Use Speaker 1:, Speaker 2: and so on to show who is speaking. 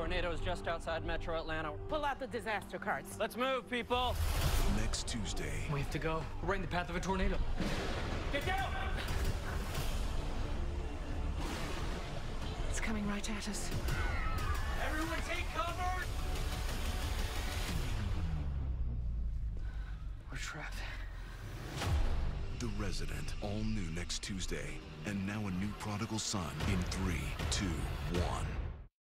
Speaker 1: Tornado's just outside Metro Atlanta.
Speaker 2: Pull out the disaster cards.
Speaker 1: Let's move, people.
Speaker 3: Next Tuesday.
Speaker 4: We have to go. We're right in the path of a tornado.
Speaker 1: Get down!
Speaker 2: It's coming right at us.
Speaker 4: Everyone take cover! We're trapped.
Speaker 3: The Resident, all new next Tuesday. And now a new prodigal son in 3, 2, 1.